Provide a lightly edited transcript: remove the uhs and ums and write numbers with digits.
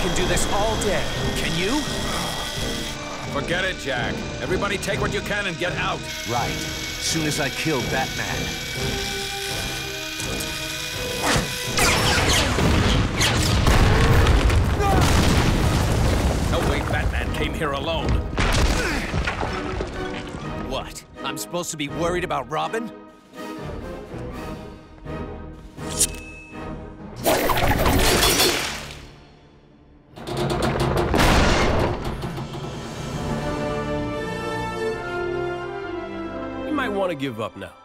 can do this all day. Can you? Forget it, Jack. Everybody take what you can and get out. Right. Soon as I kill Batman. No way Batman came here alone. What? I'm supposed to be worried about Robin? You might want to give up now.